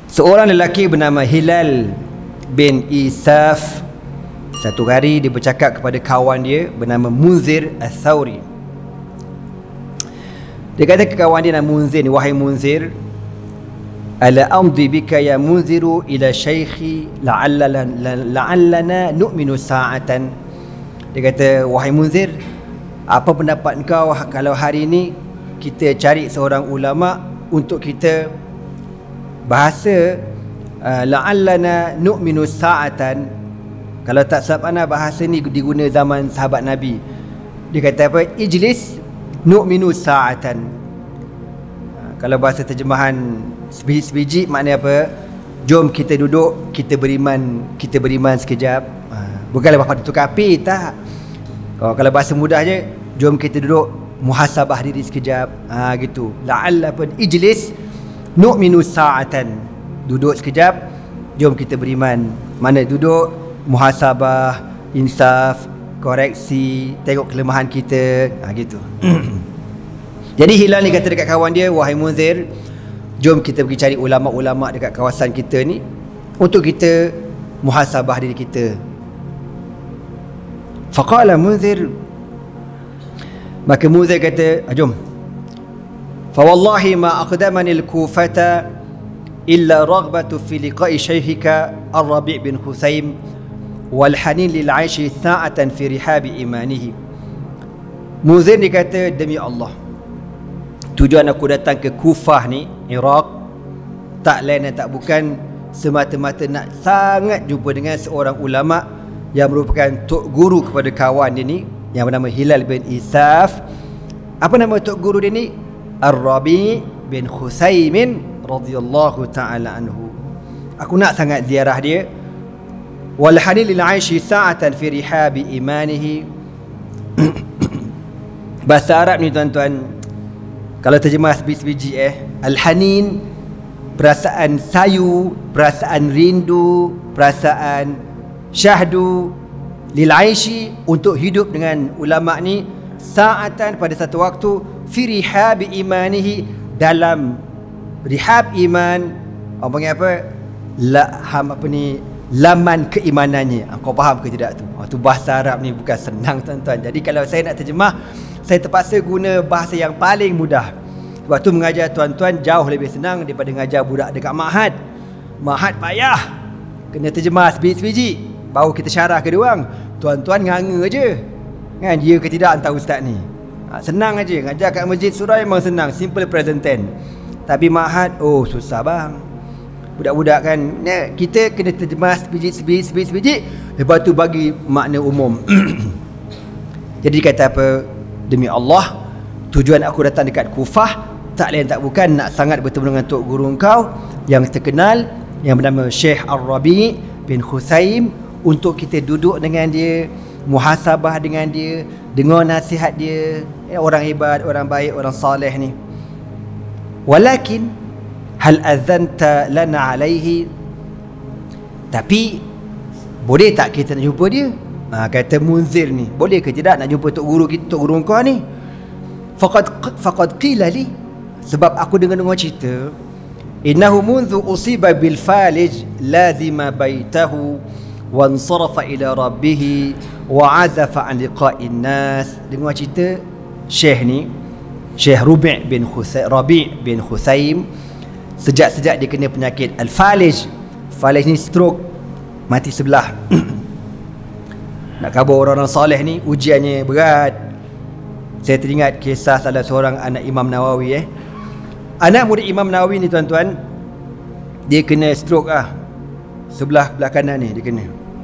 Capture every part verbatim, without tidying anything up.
seorang lelaki bernama Hilal bin Isaf. Satu hari dia bercakap kepada kawan dia bernama Munzir Al-Thawri. Dia kata ke kawan dia nama Munzir ni, wahai Munzir, ala amdi bika ya Munziru ila syaikhi la'allana la'allana nu'minu sa'atan. Dia kata, wahai Munzir, apa pendapat engkau kalau hari ini kita cari seorang ulama untuk kita bahasa uh, la'allana nu'minu sa'atan. Kalau tak sahabat ana, bahasa ni diguna zaman sahabat Nabi. Dia kata apa? Ijlis nu'minu sa'atan. uh, Kalau bahasa terjemahan sebiji-sebiji maknanya apa? Jom kita duduk, kita beriman, kita beriman sekejap. uh, Bukanlah bapak tukar api, tak. Oh, kalau bahasa mudah je, jom kita duduk muhasabah diri sekejap. Ha, gitu. La'alla pun ijlis nu'minu sa'atan. Duduk sekejap, jom kita beriman. Mana duduk, muhasabah, insaf, koreksi, tengok kelemahan kita. Ha, gitu. Jadi Hilal ni kata dekat kawan dia, wahai Munzir, jom kita pergi cari ulama-ulama dekat kawasan kita ni untuk kita muhasabah diri kita. Faqala Munzir, maka Munzir kata, jom. Fa wallahi ma aqdamani al-Kufata illa raghbatu fi liqa'i shaykhika Ar-Rabi' bin Khusaim wal hanin lil 'aishi sa'atan fi rihabi imanihi. Munzir ni kata, demi Allah, tujuan aku datang ke Kufah ni, Iraq, tak lain dan tak bukan semata-mata nak sangat jumpa dengan seorang ulama yang merupakan tok guru kepada kawan dia ni yang bernama Hilal bin Isaf. Apa nama tok guru dia ni? Ar-Rabi' bin Khusaimin radhiyallahu ta'ala anhu. Aku nak sangat ziarah dia. Wal hanin lil 'aishi sa'atan fi rihabi imanihi. Bahasa Arab ni tuan-tuan, kalau terjemah sebiji-sebiji eh, al-hanin, perasaan sayu, perasaan rindu, perasaan syahdu, lil 'aishi, untuk hidup dengan ulama ni, sa'atan, pada satu waktu, fi rihabi imanihi, dalam rihab iman. Orang panggil apa? La, ham, apa ni, laman keimanannya. Kau faham ke tidak tu? Oh, tu bahasa Arab ni bukan senang tuan-tuan. Jadi kalau saya nak terjemah, saya terpaksa guna bahasa yang paling mudah. Sebab tu mengajar tuan-tuan jauh lebih senang daripada mengajar budak dekat Ma'had. Ma'had payah, kena terjemah sebiji-sebiji, baru kita syarah ke dia orang. Tuan-tuan nganga je kan, dia ke tidak hantar ustaz ni. ha, Senang aja. Ngajar kat masjid surau memang senang, simple present tense. Tapi Ma'had, oh susah bang. Budak-budak kan, ya, kita kena terjemah sebiji-sebiji, lepas tu bagi makna umum. Jadi kata apa? Demi Allah, tujuan aku datang dekat Kufah tak lain tak bukan nak sangat bertemu dengan tok guru engkau yang terkenal yang bernama Syekh Ar-Rabi' bin Khusaim, untuk kita duduk dengan dia, muhasabah dengan dia, dengar nasihat dia. Ya, orang hebat, orang baik, orang saleh ni. Walakin hal adzanta lana alaihi, tapi boleh tak kita nak jumpa dia? Ha, kata Munzir ni, boleh ke tidak nak jumpa tok guru kita, tok guru kau ni? Faqad faqad qila li, sebab aku dengar-dengar cerita, innahu munzu usiba bil falij lazima baitahu wa ansarafa ila rabbih wa azafa an liqa'in nas. Dengar cerita Syekh ni, Syekh Rabi' bin Khusaim, Rabi' bin Khusaim, sejak-sejak dia kena penyakit al-falij. Falij ni stroke, mati sebelah. Nak kabur orang-orang soleh ni ujiannya berat. Saya teringat kisah salah seorang anak Imam Nawawi eh. Anak murid Imam Nawawi ni tuan-tuan, dia kena stroke ah. Sebelah belah kanan ni dia kena.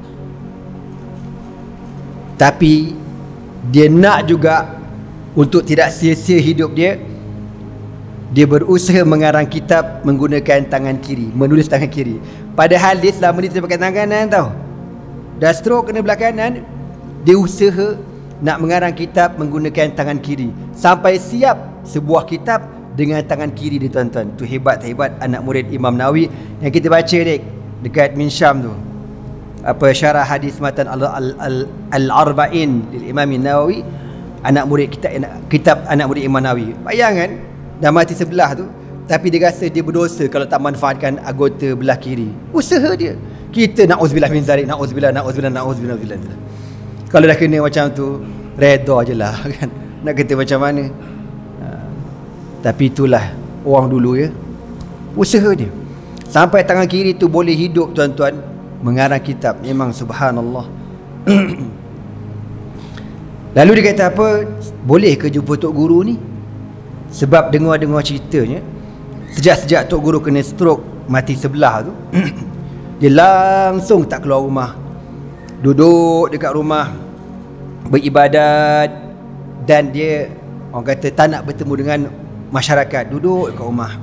Tapi dia nak juga untuk tidak sia-sia hidup dia, dia berusaha mengarang kitab menggunakan tangan kiri, menulis tangan kiri. Padahal dia selama ni dia pakai tangan kanan tau. Dah stroke kena belah kanan, dia usaha nak mengarang kitab menggunakan tangan kiri, sampai siap sebuah kitab dengan tangan kiri dia tuan-tuan. Tu hebat-hebat anak murid Imam Nawawi yang kita baca dek dekat Min Syam tu. Apa syarah hadis matan Al-Arba'in lil Imam Nawawi, anak murid kitab, kitab anak murid Imam Nawawi. Bayangkan dah mati sebelah tu, tapi dia rasa dia berdosa kalau tak manfaatkan anggota belah kiri. Usaha dia. Kita na'udzubillah min zalik, na'udzubillah, na'udzubillah, na'udzubillah, na'udzubillah. Kalau dah kena macam tu, reda je lah kan. Nak kata macam mana. Ha. Tapi itulah orang dulu ya. Usaha dia. Sampai tangan kiri tu boleh hidup tuan-tuan, mengarang kitab. Memang subhanallah. Lalu dia kata apa? Boleh ke jumpa Tok Guru ni? Sebab dengar-dengar ceritanya, sejak-sejak Tok Guru kena stroke, mati sebelah tu, dia langsung tak keluar rumah. Duduk dekat rumah, beribadat, dan dia, orang kata, tak nak bertemu dengan masyarakat. Duduk dekat rumah.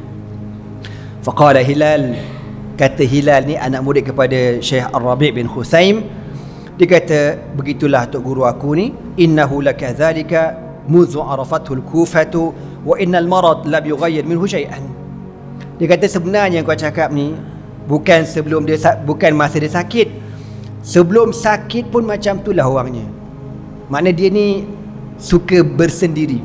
Faqala Hilal, kata Hilal ni anak murid kepada Syekh Ar-Rabi' bin Khusaim. Dia kata, begitulah Tok Guru aku ni, innahu lakadzalika muzu arafathu al-kufatu wa innal marad la yughayyir minhu syai'an. Dia kata sebenarnya yang kau cakap ni bukan sebelum dia, bukan masa dia sakit. Sebelum sakit pun macam itulah orangnya. Makna dia ni suka bersendiri.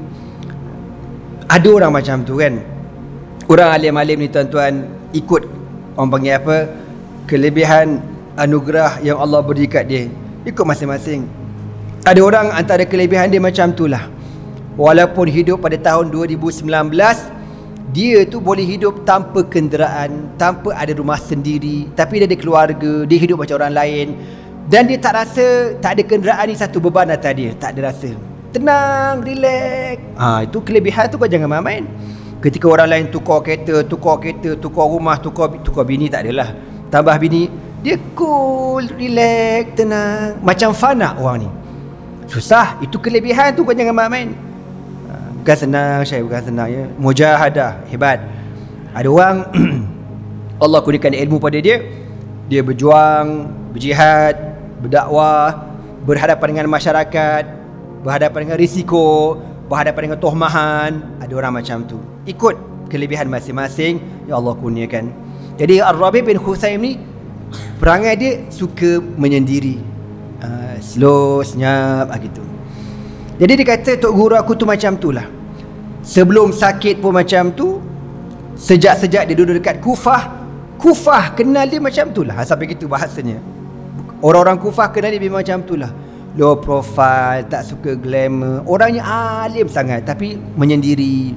Ada orang macam tu kan. Orang alim-alim ni tuan-tuan ikut, orang panggil apa, kelebihan anugerah yang Allah beri kat dia, ikut masing-masing. Ada orang antara kelebihan dia macam itulah. Walaupun hidup pada tahun dua ribu sembilan belas, dia tu boleh hidup tanpa kenderaan, tanpa ada rumah sendiri, tapi dia ada keluarga, dia hidup macam orang lain, dan dia tak rasa tak ada kenderaan ni satu beban atas dia. Tak ada rasa. Tenang, relax. Ha, itu kelebihan tu kau jangan main-main. Ketika orang lain tukar kereta, tukar kereta, tukar rumah, tukar tukar bini, tak adalah. Tambah bini, dia cool, relax, tenang. Macam fana orang ni. Susah. Itu kelebihan tu kau jangan main-main. Bukan senang, Syekh, bukan senang ya. Mujahadah, hebat. Ada orang Allah kurniakan ilmu pada dia, dia berjuang, berjihad, berdakwah, berhadapan dengan masyarakat, berhadapan dengan risiko, berhadapan dengan tohmahan. Ada orang macam tu. Ikut kelebihan masing-masing yang Allah kurniakan. Jadi Ar-Rabi' bin Khusaim ni, perangai dia suka menyendiri, uh, slow, senyap gitu. Jadi dia kata Tok Guru aku tu macam tu lah. Sebelum sakit pun macam tu. Sejak-sejak dia duduk dekat Kufah, Kufah kenal dia macam tu lah. Sampai gitu bahasanya. Orang-orang Kufah kenal dia memang macam tu lah. Low profile, tak suka glamour. Orangnya alim sangat, tapi menyendiri.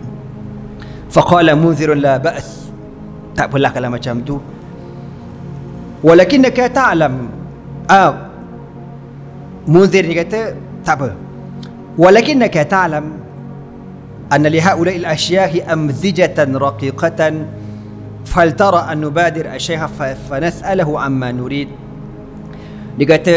Faqala munzirun la ba's. Tak apalah kalau macam tu. Walakinnaka ta'lam. Ah, Munzir ni kata tak apa. Walakinnaka ta'lam anna li ha'ula'i al-ashyahi amzijatan raqiqatan faltara an nubadir asyaiha fa nas'alahu amma nurid. Dia kata,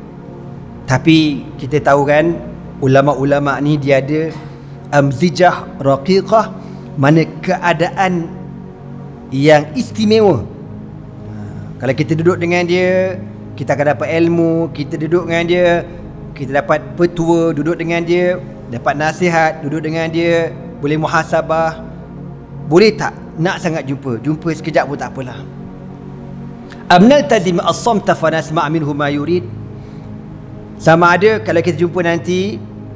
tapi kita tahu kan ulama-ulama ni dia ada amzijah raqiqah, mana keadaan yang istimewa. Kalau kita duduk dengan dia, kita akan dapat ilmu. Kita duduk dengan dia, kita dapat petua. Duduk dengan dia, dapat nasihat. Duduk dengan dia, boleh muhasabah. Boleh tak nak sangat jumpa? Jumpa sekejap pun tak apalah. Amnal tazim as-samta fa nasma' minhu ma yurid. Sama ada kalau kita jumpa nanti,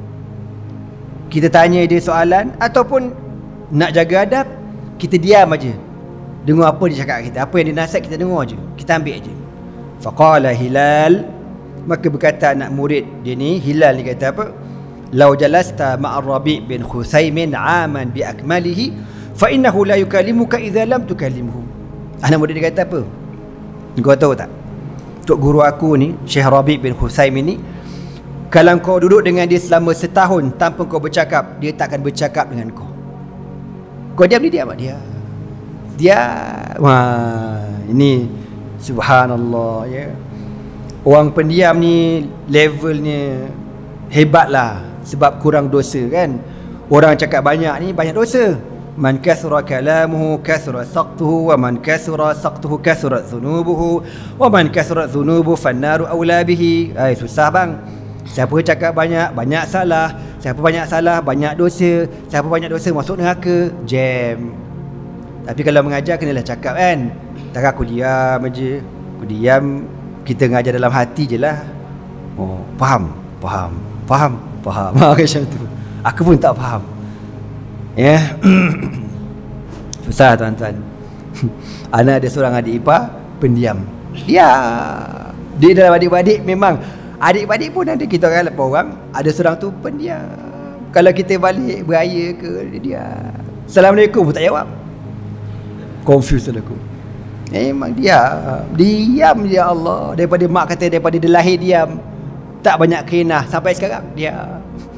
kita tanya dia soalan, ataupun nak jaga adab, kita diam aja, dengar apa dia cakap kita. Apa yang dia nasihat kita dengar je, kita ambil je. Faqala Hilal, maka berkata anak murid dia ni, Hilal ni kata apa? Lau jalasta ma'ar Rabi' bin Khusaimin aman bi akmalihi fa innahu la yukallimuka idza lam tukallimhu. Anak murid dia kata apa? Kau tahu tak? Tok Guru aku ni, Syekh Rabi' bin Khusaimin ni, kalau kau duduk dengan dia selama setahun tanpa kau bercakap, dia tak akan bercakap dengan kau. Kau diam, dia diam. Dia Dia Wah, ini subhanallah ya. Orang pendiam ni levelnya hebatlah, sebab kurang dosa kan. Orang cakap banyak ni banyak dosa. Man kasura kalamuhu kasura saqtuhu, wa man kasura saqtuhu kasura dhunubuhu, wa man kasura dhunubu fannaru awla bihi. Ai, susah bang. Siapa cakap banyak, banyak salah. Siapa banyak salah, banyak dosa. Siapa banyak dosa, masuk neraka. Jam. Tapi kalau mengajar, kenalah cakap kan. Tak, aku diam aja. Aku diam. Kita mengajar dalam hati je lah. Oh, faham? Faham? Faham? Faham? Macam tu. Aku pun tak faham. Ya. Yeah. Susah tuan-tuan. Ana ada seorang adik ipar pendiam. Dia Dia dalam adik-adik memang adik-adik pun ada, kita orang lapan orang, ada seorang tu pendiam. Kalau kita balik beraya ke, dia Assalamualaikum pun tak jawab. Confused aku. Memang dia diam, ya Allah. Daripada mak kata daripada dia lahir diam, tak banyak kenah sampai sekarang dia.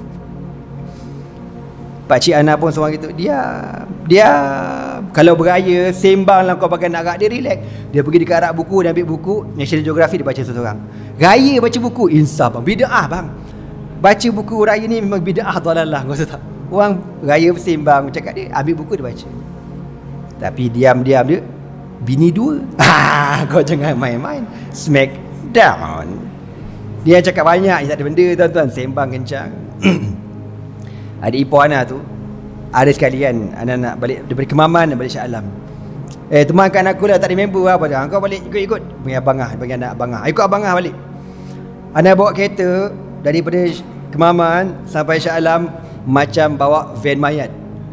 Pakcik Ana pun seorang gitu. Dia Dia kalau beraya sembang lah kau pakai nak rak, dia relax. Dia pergi dekat rak buku, dia ambil buku National Geographic, dia baca seorang. Raya baca buku, insaf bang, bid'ah bang. Baca buku raya ni memang bid'ah dalalah, kau tahu tak? Orang raya sembang cakap, dia ambil buku dia baca. Tapi diam-diam dia bini dua. Ah, kau jangan main-main. Smack down. Dia cakap banyak, dia tak ada benda tuan-tuan, sembang kencang. Adik ipar Ana tu ada sekali kan, Ana nak balik daripada Kemaman, nak balik Shah Alam. Eh, temankan aku lah, tak ada member apa dah. Kau balik ikut-ikut. Bagi abang ah, bagi anak abang ah. Ikut abang ah balik. Ana bawa kereta daripada Kemaman sampai Shah Alam macam bawa van mayat.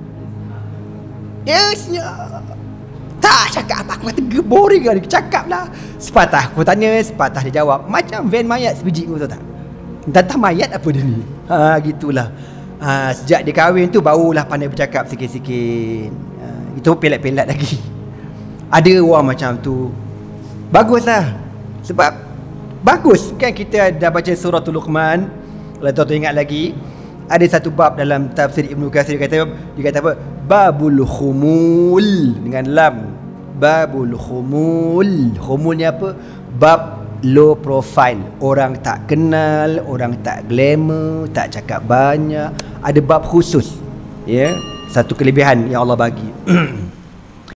Yes, tak cakap apa, aku kata boring lah, cakap lah. Sepatah aku tanya, sepatah dia jawab. Macam van mayat sebiji, kau tahu tak? Tentang mayat apa dia ni? Ha, gitulah. Ha, sejak dia kahwin tu barulah pandai bercakap sikit-sikit. Ha, itu pelat-pelat lagi. Ada orang macam tu. Baguslah. Sebab bagus kan, kita dah baca surah Luqman. Kalau tuan-tuan ingat lagi, ada satu bab dalam tafsir Ibnu Katsir, dia kata, dia kata apa? Babul khumul dengan lam. Babul khumul. Khumul ni apa? Bab low profile, orang tak kenal, orang tak glamour, tak cakap banyak. Ada bab khusus, ya, yeah? Satu kelebihan yang Allah bagi.